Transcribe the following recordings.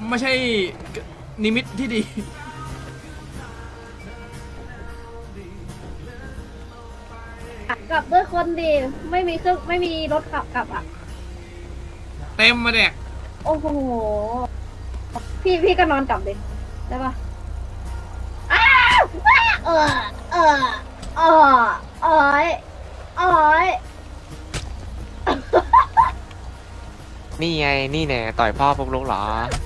ไม่ใช่นิมิตที่ดีกลับด้วยคนดีไม่มีเครื่องไม่มีรถขับกลับอ่ะเต็มมาเด็กโอ้โหพี่ก็นอนกลับเลยได้ปะอ้าวเออเออเออโอ้ยโอ้ยนี่ไงนี่เนี่ยต่อยพ่อปุ๊กลุกเหรอ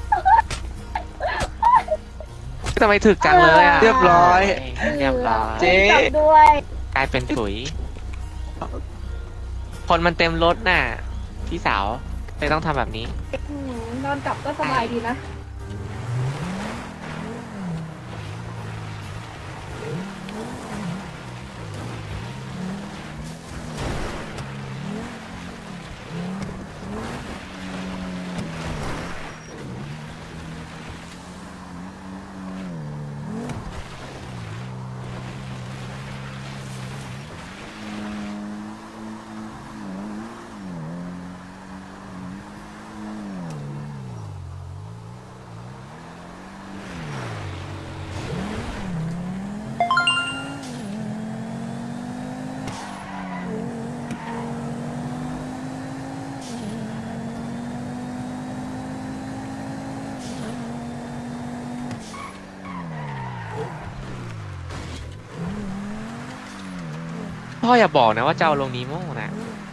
ทำไมถึกจังเลยอ่ะเรียบร้อยเรียบร้อยเจ๊กลับด้วยกลายเป็นปุ๋ยคนมันเต็มรถน่ะพี่สาวเลยต้องทำแบบนี้นอนกลับก็สบายดีนะพ่ออย่าบอกนะว่าจะเอาลงนีโม่นะ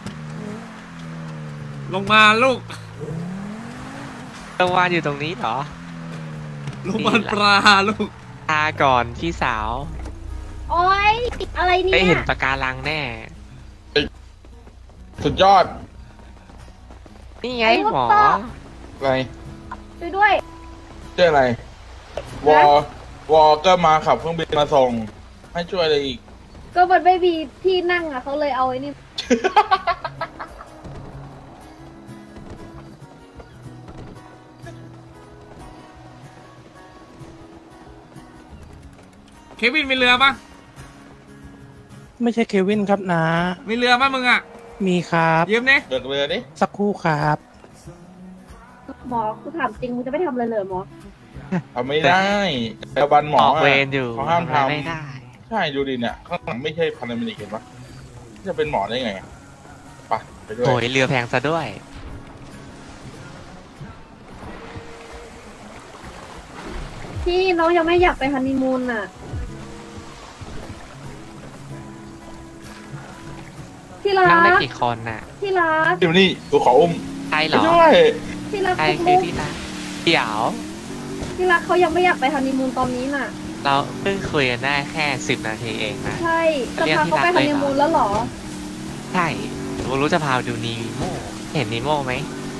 ลงมาลูกรางวัลอยู่ตรงนี้เหรอลงมาปลาลูกตาก่อนพี่สาวโอ้ยอะไรเนี่ยได้เห็นปะการังแน่สุดยอดนี่ไงหมออะไรช่วยด้วยเจ๊อะไรวอก็มาขับเครื่องบินมาส่งให้ช่วยอะไรอีกก็มันไม่มีที่นั่งอ่ะเขาเลยเอาไอ้นี่เควินมีเรือปะไม่ใช่เควินครับนะมีเรือปะมึงอ่ะมีครับยืมเนี่ยเบิกเรือดิสักครู่ครับหมอกูถามจริงมึงจะไม่ทำอะไรเลยหมอทำไม่ได้แต่บันหมอเวรอยู่เขาห้ามทำไม่ได้ใช่ดูดิเนี่ยข้างหลังไม่ใช่พาราเมดิกเห็นปะจะเป็นหมอได้ไงไปด้วยโอ้ยเรือแพงซะด้วยพี่น้องยังไม่อยากไปฮันนีมูนอ่ะที่รักนั่งได้กี่คนน่ะที่รักเดี๋ยวนี่กูขออุ้มใครเหรอที่รักใครคือที่รักเดี๋ยวที่รักเขายังไม่อยากไปฮันนีมูนตอนนี้น่ะเราเพิ่งคุยกันได้แค่10 นาทีเองนะใช่จะพาเขาไปฮันนีมูนแล้วเหรอใช่ผมรู้จะพาดูนีโม่เห็นนีโม่ไหม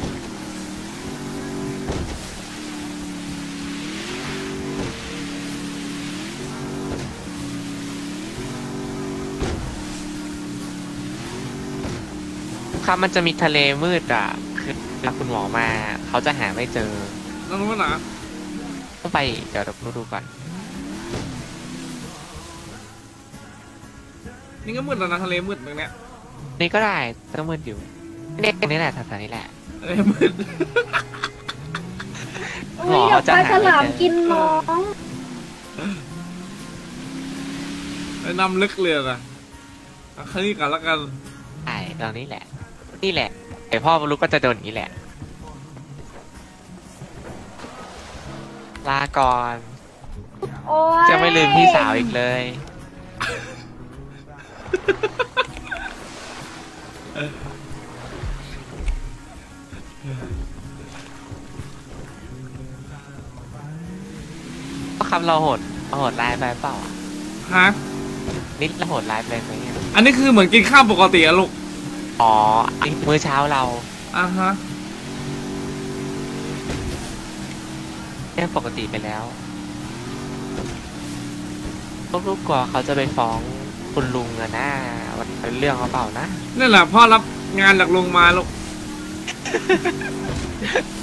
ครับมันจะมีทะเลมืดอ่ะคือคุณหมอมาเขาจะหาไม่เจอต้องรู้นะต้องไปเดี๋ยวดูก่อนนี่ก็มืดแล้วนะทะเลมืดตรงเนี้ยนี่ก็ได้ต้องมืดอยู่นี่แหละแถวนี้แหละมืดหมอจะหาฉลามกินน้องไปนำลึกเรือนะคันนี้กันแล้วกันไอ้ตอนนี้แหละนี่แหละไอพ่อรู้ก็จะโดนนี้แหละลาก่อนจะไม่ลืมพี่สาวอีกเลยคำเราโหดร้ายไปเปล่าฮะนิดเราโหดร้ายไปไหมอันนี้คือเหมือนกินข้าวปกติอะลูกอ๋อมื้อเช้าเราฮะเนี่ยปกติไปแล้วลูกกลัวเขาจะไปฟ้องคุณลุงอะนะมันเป็นเรื่องเขาเปล่านะนี่แหละพ่อรับงานจากลุงมาลูก